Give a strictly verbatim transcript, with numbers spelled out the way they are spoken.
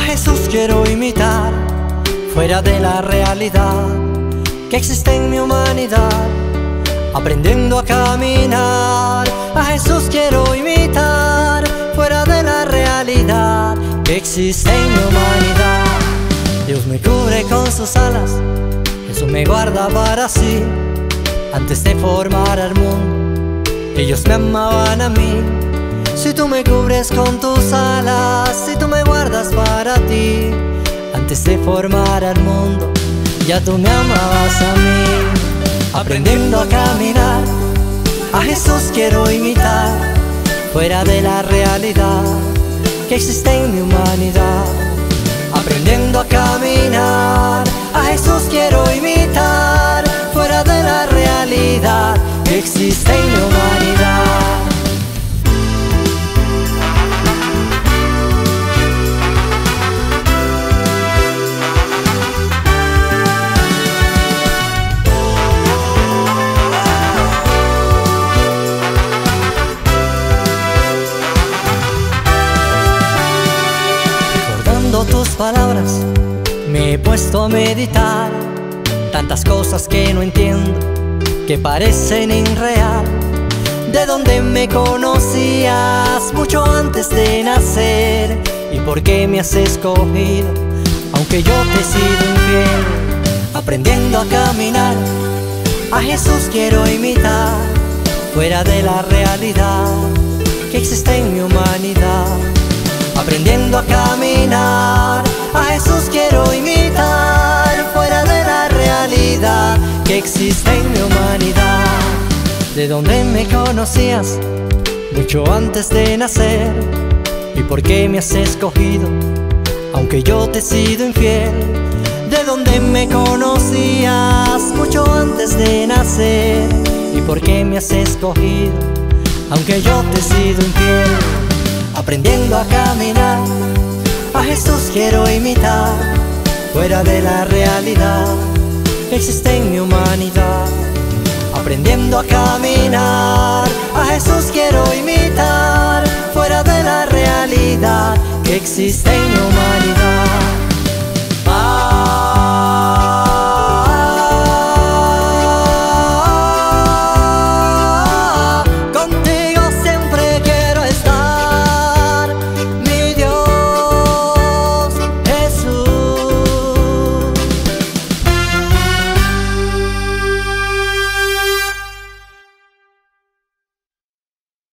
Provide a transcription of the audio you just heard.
Jesús quiero imitar, fuera de la realidad que existe en mi humanidad, aprendiendo a caminar. A Jesús quiero imitar, fuera de la realidad que existe en mi humanidad. Dios me cubre con sus alas, Jesús me guarda para sí. Antes de formar al mundo, ellos me amaban a mí. Si tú me cubres con tus alas, si tú me guardas para ti, antes de formar al mundo, ya tú me amabas a mí. Aprendiendo a caminar, a Jesús quiero imitar, fuera de la realidad que existe en mi humanidad. Aprendiendo a caminar, a Jesús quiero imitar, fuera de la realidad que existe en mi humanidad. Tus palabras me he puesto a meditar, tantas cosas que no entiendo, que parecen irreal. De dónde me conocías mucho antes de nacer, y por qué me has escogido aunque yo te he sido infiel. Aprendiendo a caminar, a Jesús quiero imitar, fuera de la realidad que existe en mi humanidad. Aprendiendo a caminar, a Jesús quiero imitar, fuera de la realidad que existe en mi humanidad. De dónde me conocías mucho antes de nacer, y por qué me has escogido aunque yo te he sido infiel. De dónde me conocías mucho antes de nacer, y por qué me has escogido aunque yo te he sido infiel. Aprendiendo a caminar, a Jesús quiero imitar, fuera de la realidad que existe en mi humanidad. Aprendiendo a caminar, a Jesús quiero imitar, fuera de la realidad que existe en mi humanidad.